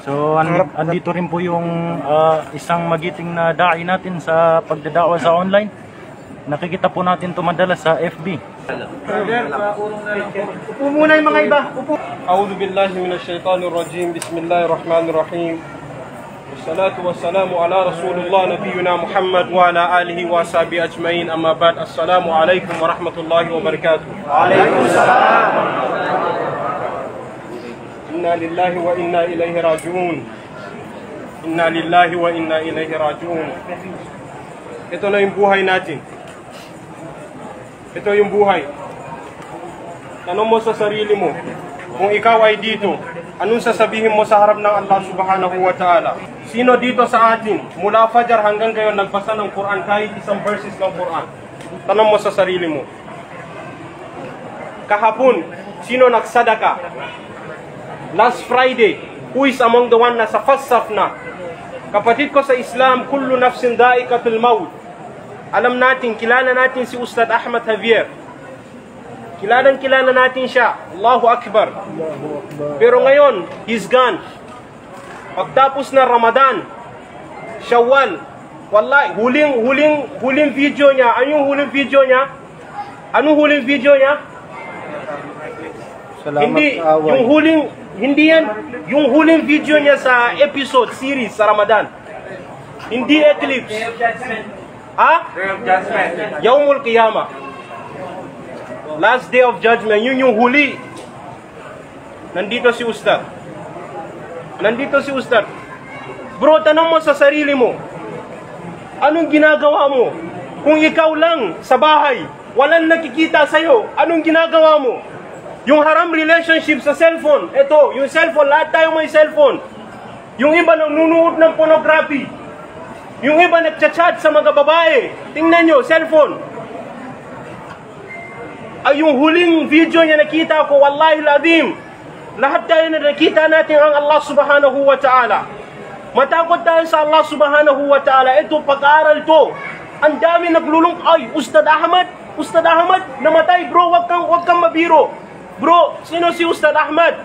So andito rin po yung isang magiting na da'i natin sa pagdadawa sa online. Nakikita po natin ito madalas sa FB. Upo muna yung mga iba. Upo. A'udhu billahi minash shaitanir rajim. Bismillahirrahmanirrahim. Wassalatu wassalamu ala Rasulullah nabiyyina Muhammad wa ala alihi wa sahbihi ajma'in. Amma ba'd. Assalamu alaikum warahmatullahi wabarakatuh. Waalaikumsalam. Inna lillahi wa inna ilaihi raji'un. Inna lillahi wa inna ilaihi raji'un. Ito na yung buhay natin. Ito yung buhay. Tanong mo sa sarili mo, kung ikaw ay dito, anong sasabihin mo sa harap ng Allah subhanahu wa ta'ala? Sino dito sa atin, mula Fajar hanggang ngayon, nagbasa ng Quran kahit isang verses ng Quran? Tanong mo sa sarili mo. Kahapon, sino nagsadaka? Last Friday, who is among the one na sa first saf na? Kapatid ko sa Islam, kullu nafsin da'iqatul maut. Alam natin, kilala natin si Ustad Ahmad Javier. Kilala natin siya. Allahu Akbar. Pero ngayon, he's gone. Pagtapos na Ramadan, Shawwal, wallahi, huling video niya. Anong huling video niya? Anong huling video niya? Hindi, hindi yan. Yung huling video niya sa episode, series sa Ramadan. Hindi Eclipse. Ha? Day of Judgment. Yaumul Qiyamah. Last Day of Judgment. Yun yung huli. Nandito si Ustad. Bro, tanong mo sa sarili mo. Anong ginagawa mo? Kung ikaw lang sa bahay, walang nakikita sa'yo, anong ginagawa mo? Yung haram relationship sa cellphone. Ito, yung cellphone, lahat tayo may cellphone. Yung iba nanunood ng pornography. Yung iba nagchat-chat sa mga babae. Tingnan nyo, cellphone. Ay, yung huling video niya nakita ko, wallahi al-azim, lahat tayo na nakita natin ang Allah subhanahu wa ta'ala. Matakot tayo sa Allah subhanahu wa ta'ala. Ito, pag-aaral to. Ang dami naglulung, ay, Ustad Ahmad, namatay, bro, wag kang mabiro. Bro, sino si Ustad Ahmad?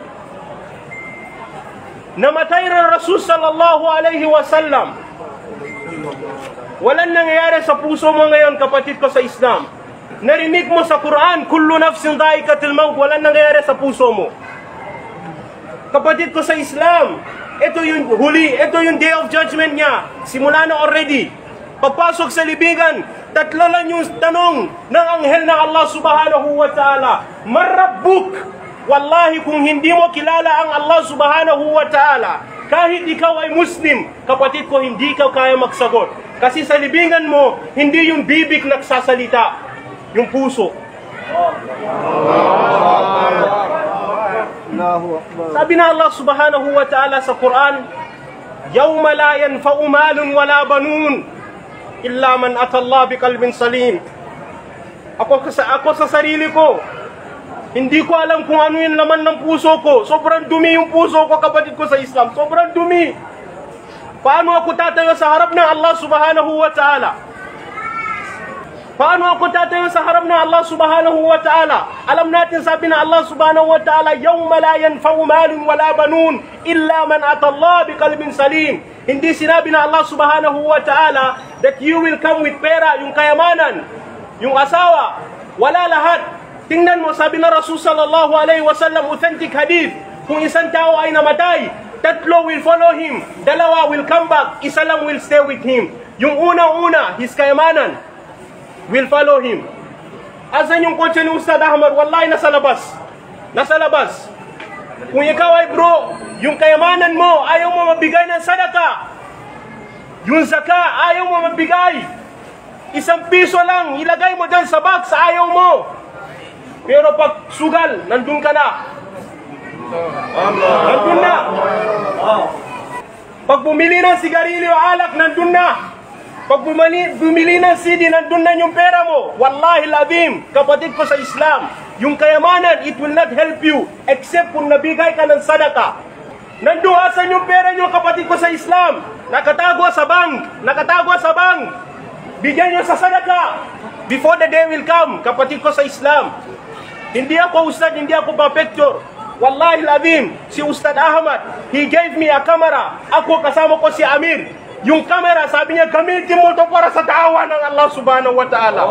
Namatay na Rasul sallallahu alaihi wasallam. Walang nangyayari sa puso mo ngayon, kapatid ko sa Islam. Narinig mo sa Quran, kullu nafsin da'iqatul maut, walang nangyayari sa puso mo. Kapatid ko sa Islam, ito yung huli, ito yung Day of Judgment niya. Simula na already. Pagpasok sa libigan, tatlo lang yung tanong ng anghel ng Allah subhanahu wa ta'ala. Marabbuk. Wallahi, kung hindi mo kilala ang Allah subhanahu wa ta'ala, kahit ikaw ay Muslim, kapatid ko, hindi ka kaya magsagot. Kasi sa libingan mo, hindi yung bibig nagsasalita, yung puso. Sabi na Allah subhanahu wa ta'ala sa Quran, Yawma la yanfa'u malun wala banun illa man atallah biqalbin salim. Ako sa sarili ko, hindi ko alam kung ano yung laman ng puso ko. Sobrang dumi yung puso ko, kapatid ko sa Islam. Sobrang dumi. Paano ako tatayo sa harap ng Allah subhanahu wa ta'ala? Paano ako tatayo sa harap ng Allah subhanahu wa ta'ala? Alam natin, sabi na Allah subhanahu wa ta'ala, Yawma la yanfa'u malun wala banun illa man atallah biqalbin salim. Hindi sinabi na Allah subhanahu wa ta'ala that you will come with pera, yung kayamanan, yung asawa. Wala lahat. Tingnan mo, sabi na Rasul sallallahu alaihi wasallam, authentic hadith, kung isang tao ay namatay, tatlo will follow him, dalawa will come back, isa lang will stay with him. Yung una, his kayamanan, will follow him. Asan yung kotse ni Ustad Ahmad? Wallahi, nasa labas. Kung ikaw ay bro, yung kayamanan mo, ayaw mo mabigay ng sadaka. Yung zaka, ayaw mo mabigay. 1 piso lang, ilagay mo dyan sa box, ayaw mo. Pero pag sugal, nandun ka na. Nandun na. Pag bumili ng sigarilyo, alak, nandun na. Pag bumili ng CD, nandun na yung pera mo. Wallahi al-azim, kapatid ko sa Islam, yung kayamanan, it will not help you except kung nabigay ka ng sadaka. Nandun, asan yung pera nyo, kapatid ko sa Islam? Nakatago sa bank. Bigyan nyo sa sadaka before the day will come, kapatid ko sa Islam. Hindi ako ustad, hindi ako pa picture. Wallahi al-azim, si Ustad Ahmad, he gave me a camera. Ako kasama ko si Amir. Yung camera, sabi niya, gamitin mo ito para sa da'wa ng Allah subhanahu wa ta'ala.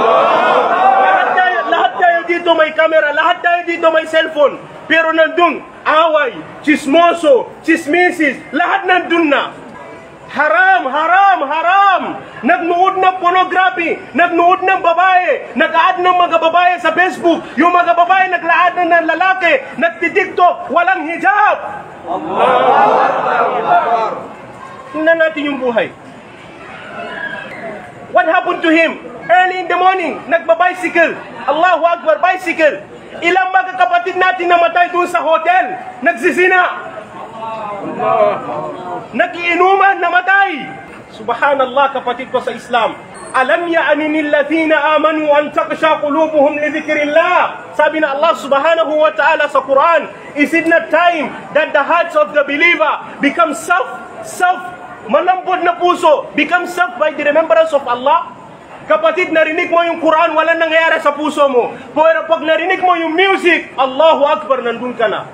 Lahat tayo dito may camera, lahat tayo dito may cellphone. Pero nandun, away, chismoso, chismisis, lahat nandun na. Haram, haram, haram. Nagnuod ng pornography, nagnuod ng babae, nag-add ng mga babae sa Facebook. Yung mga babae nagla-add ng lalaki, nagtitiktok, walang hijab. Tingnan natin yung buhay. What happened to him? Early in the morning, nagba-bicycle. Allahu Akbar, bicycle. Ilang mga kapatid natin namatay doon sa hotel, nagsisina. Nagiinuman, namatay. Subhanallah, kapatid ko sa Islam. Alam ya'aninil ladhina amanu an taqsha qulubuhum li dhikrillah. Sabi na Allah subhanahu wa ta'ala sa Quran, is it not time that the hearts of the believer become malambot na puso, become soft by the remembrance of Allah? Kapatid, narinig mo yung Quran, walang nangyayari sa puso mo. Pero pag narinig mo yung music, Allahu Akbar, nandun ka na.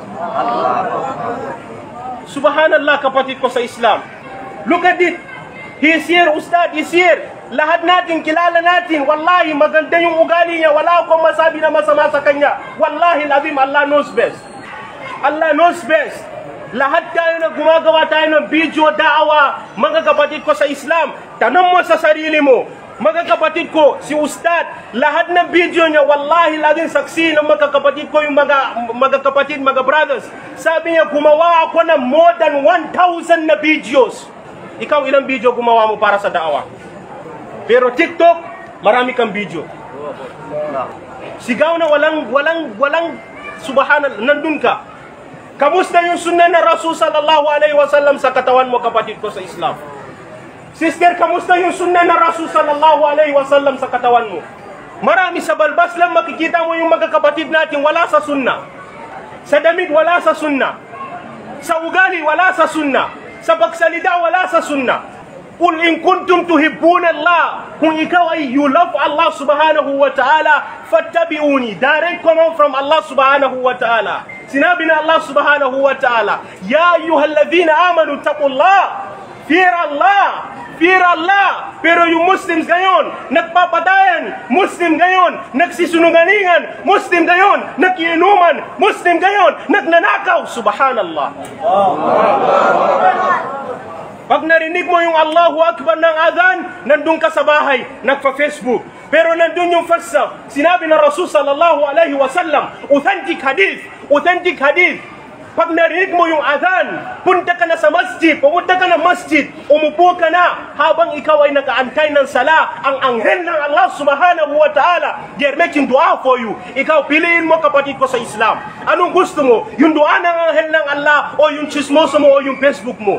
Subhanallah, kapatid ko sa Islam. Look at it. He is here, Ustad, he is here. Lahat natin, kilala natin. Wallahi, maganda yung ugali niya. Wala akong masabi na masama sa kanya. Wallahi, labim, Allah knows best. Allah knows best. Lahat tayo na gumagawa tayo ng video, da'awa, mga kapatid ko sa Islam. Tanong mo sa sarili mo, mga kapatid ko, si Ustad, lahat ng video niya, wallahi, laging saksi ng mga kapatid ko, yung mga kapatid, mga brothers. Sabi niya, gumawa ako ng more than 1,000 na videos. Ikaw, ilang video gumawa mo para sa da'awa? Pero TikTok, marami kang video. Sigaw na walang, subhanallah, nandun ka. Kamusta yung sunnah na Rasul sallallahu alaihi wasallam sa katawan mo, kapatid ko sa Islam? Sister, kamusta yung sunnah na Rasul sallallahu alaihi wasallam sa katawan mo? Marami sa balbas lang makikita mo yung mga kapatid natin wala sa sunnah. Sa damit wala sa sunnah. Sa ugali wala sa sunnah. Sa pagsalita wala sa sunnah. Qul in kuntum tuhibbuna Allah, kung ikaw ay you love Allah subhanahu wa ta'ala, fattabi'uni. Direct command from Allah subhanahu wa ta'ala. Sinabi na Allah subhanahu wa ta'ala, ya ayyuhalladhina amanu taqullah. Fear Allah, fear Allah. Pero yung Muslims ngayon, nagpapatayan. Muslim ngayon, nagsisunungalingan. Muslim ngayon, nakiinuman. Muslim ngayon, nagnanakaw. Subhanallah. Pag narinig mo yung Allahu Akbar ng adhan, nandun ka sa bahay, nagpa-Facebook. Pero nandun yung falsaf. Sinabi ng Rasul sallallahu alaihi wasallam, authentic hadith. Pag narinig mo yung adhan, punta ka na sa masjid, pumunta ka na masjid, umupo ka na, habang ikaw ay nakaantay ng sala, ang anghel ng Allah subhanahu wa ta'ala, they're making dua for you. Ikaw, piliin mo, kapatid ko sa Islam. Anong gusto mo? Yung dua ng anghel ng Allah, o yung chismoso mo, o yung Facebook mo?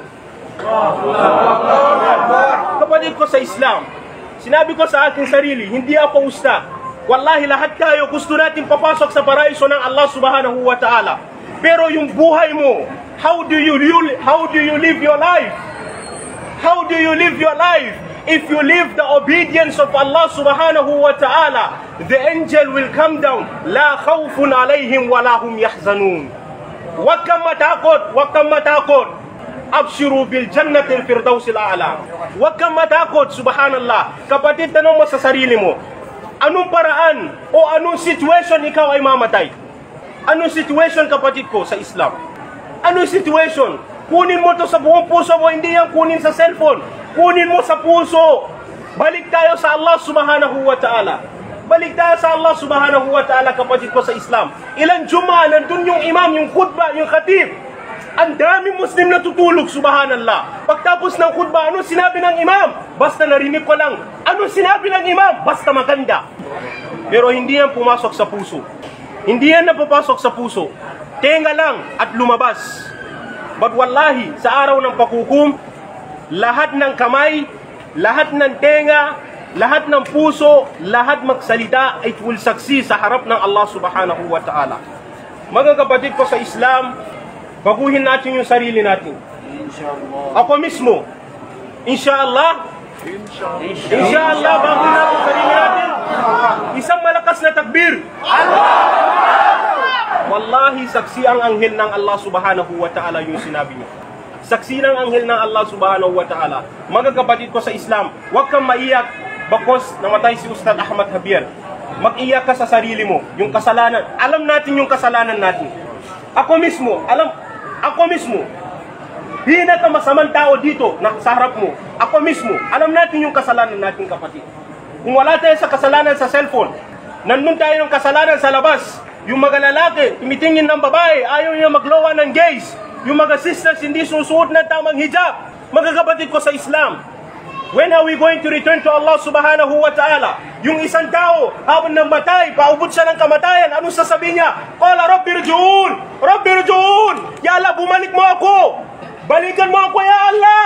Kapatid ko sa Islam, sinabi ko sa aking sarili, hindi ako ustad. Wallahi, lahat tayo gusto natin papasok sa paraiso ng Allah subhanahu wa ta'ala. Pero yung buhay mo, how do you live your life? How do you live your life? If you live the obedience of Allah subhanahu wa ta'ala, the angel will come down. La khawfun alayhim wa lahum yahzanun. Huwag kang matakot, huwag kang matakot. Abshiru bil jannatil firdausil a'la. Huwag kang matakot, subhanallah. Kapatid, tanong mo sa sarili mo, anong paraan o anong situation ikaw ay mamatay? Anong situation, kapatid ko, sa Islam? Anong situation? Kunin mo to sa buong puso mo, hindi yan kunin sa cellphone. Kunin mo sa puso. Balik tayo sa Allah subhanahu wa ta'ala. Balik tayo sa Allah subhanahu wa ta'ala, kapatid ko sa Islam. Ilang Juma, nandun yung imam, yung khutbah, yung khatib. Ang daming Muslim na tutulog, subhanallah. Pagtapos ng khutbah, anong sinabi ng imam? Basta narinig ko lang. Anong sinabi ng imam? Basta maganda. Pero hindi yan pumasok sa puso. Hindi yan napapasok sa puso. Tenga lang at lumabas. But wallahi, sa araw ng paghukom, lahat ng kamay, lahat ng tenga, lahat ng puso, lahat magsalita, it will succeed sa harap ng Allah subhanahu wa ta'ala. Mga kapatid ko sa Islam, baguhin natin yung sarili natin. Ako mismo, inshallah, baguhin natin yung sarili natin. Isang malakas na takbir. Wallahi, saksi ang anghel ng Allah subhanahu wa ta'ala yung sinabi niya. Saksi ng anghel ng Allah subhanahu wa ta'ala. Mga kapatid ko sa Islam, huwag kang maiyak bakos namatay si Ustad Ahmad Javier. Mag-iyak ka sa sarili mo, yung kasalanan. Alam natin yung kasalanan natin. Ako mismo, pinakamasamang tao dito na sa harap mo. Ako mismo, alam natin yung kasalanan natin, kapatid. Kung wala tayo sa kasalanan sa cellphone, nandun tayo ng kasalanan sa labas. Yung mga lalaki, tumitingin ng babae, ayaw niya maglowa ng gays. Yung mga sisters, hindi susuot ng tamang hijab. Mga kapatid ko sa Islam, when are we going to return to Allah subhanahu wa ta'ala? Yung isang tao, habang nang matay, paubod siya ng kamatayan, anong sasabihin niya? Qala Rabbi rji'un! Rabbi rji'un! Ya Allah, bumalik mo ako! Balikan mo ako, ya Allah!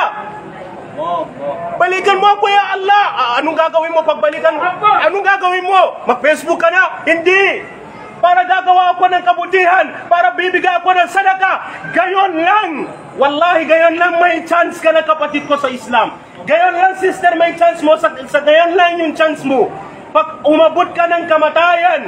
Balikan mo ako, ya Allah! Anong gagawin mo pagbalikan mo? Anong gagawin mo? Mag-Facebook ka na? Hindi! Para gagawa ako ng kabutihan, para bibigay ako ng sadaka. Gayon lang. Wallahi, gayon lang may chance ka na, kapatid ko sa Islam. Gayon lang, sister, may chance mo. Sa gayon lang yung chance mo. Pag umabot ka ng kamatayan,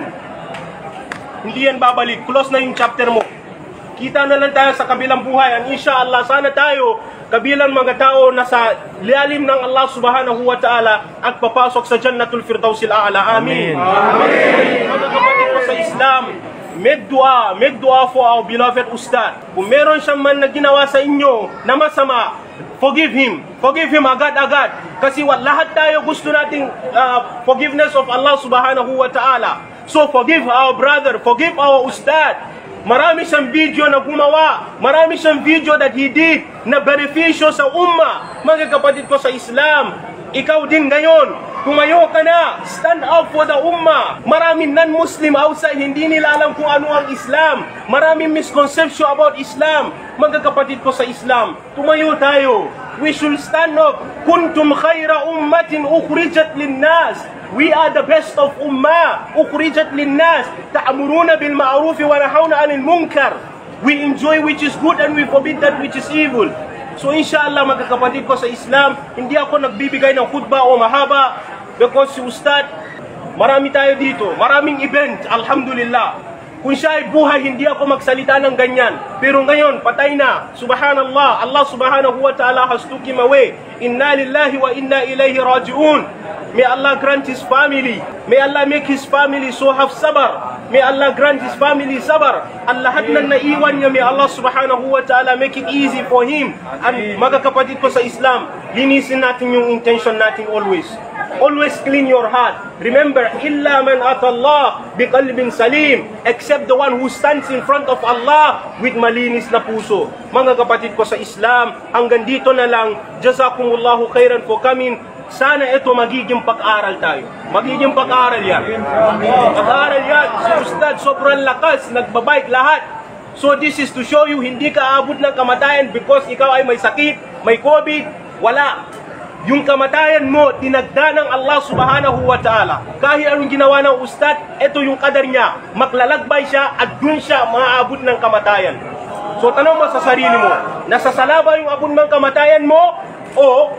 hindi yan babalik. Close na yung chapter mo. Kita na lang tayo sa kabilang buhay. And inshallah, sana tayo, kabilang mga tao na sa lialim ng Allah subhanahu wa ta'ala at papasok sa Jannatul Firdausil A'la. Amin. Amin. Mga kapatid ko sa Islam, make dua for our beloved Ustad. Kung meron siyang man na ginawa sa inyo na masama, forgive him agad-agad. Kasi lahat tayo gusto nating forgiveness of Allah subhanahu wa ta'ala. So forgive our brother, forgive our Ustad. Marami siyang video na gumawa, marami siyang video that he did na benepisyo sa umma. Mga kapatid ko sa Islam, ikaw din ngayon, tumayo ka na, stand up for the umma. Maraming non-Muslim outside, hindi nila alam kung ano ang Islam. Maraming misconception about Islam. Mga kapatid ko sa Islam, tumayo tayo. We should stand up. Kuntum khayra ummatin ukhrijat linnas. We are the best of ummah. Ukhrijat linnas. Ta'muruna bil ma'ruf wa nahawna 'anil munkar. We enjoy which is good and we forbid that which is evil. So inshallah, mga kapatid ko sa Islam, hindi ako nagbibigay ng khutbah o mahaba because si Ustad, marami tayo dito, maraming event, alhamdulillah. Kung siya ay buhay, hindi ako magsalita ng ganyan. Pero ngayon, patay na. Subhanallah, Allah subhanahu wa ta'ala has took him away. Inna lillahi wa inna ilayhi raji'un. May Allah grant his family. May Allah make his family so have sabar. May Allah grant his family sabar. Ang lahat ng naiwan niya, may Allah subhanahu wa ta'ala make it easy for him. And mga kapatid ko sa Islam, linisin natin yung intention natin always. Always clean your heart. Remember, illa man atallah biqalbin salim, except the one who stands in front of Allah with malinis na puso. Mga kapatid ko sa Islam, hanggang dito na lang. Jazakumullahu khairan for coming. Sana ito magiging pag-aral tayo. Magiging pag-aral yan. Pag-aral yan. Si Ustad sobrang lakas, nagbabike lahat. So this is to show you, hindi ka abot ng kamatayan because ikaw ay may sakit, may COVID. Wala. Yung kamatayan mo, tinagda ng Allah subhanahu wa ta'ala. Kahit anong ginawa ng Ustad, ito yung kadar niya. Maglalagbay siya at dun siya maaabot ng kamatayan. So tanong mo sa sarili mo, nasa salaba yung abot ng kamatayan mo o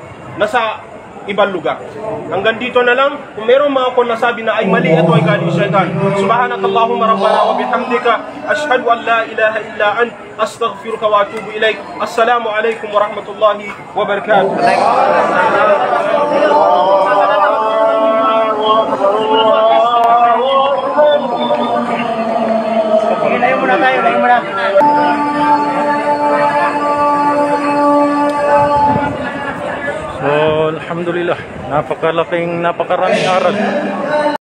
nasa ibang lugar? Hanggang dito na lang. Kung meron mga akong nasabi na ay mali, ito ay galing syaitan. Subhanakallahumma rabbana wa bihamdika ashhadu an la ilaha illa ant astaghfiruka wa atubu ilaik. Assalamu alaikum wa rahmatullahi wa barakatuh. Layo muna tayo, layo muna. So, alhamdulillah, napakaraming aral.